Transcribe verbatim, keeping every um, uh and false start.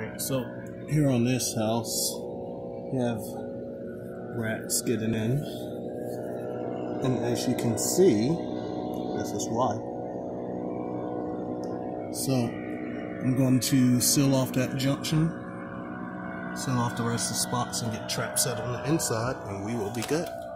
Alright, so here on this house, you have rats getting in. And as you can see, this is why. So, I'm going to seal off that junction, seal off the rest of the spots, and get trap set on the inside, and we will be good.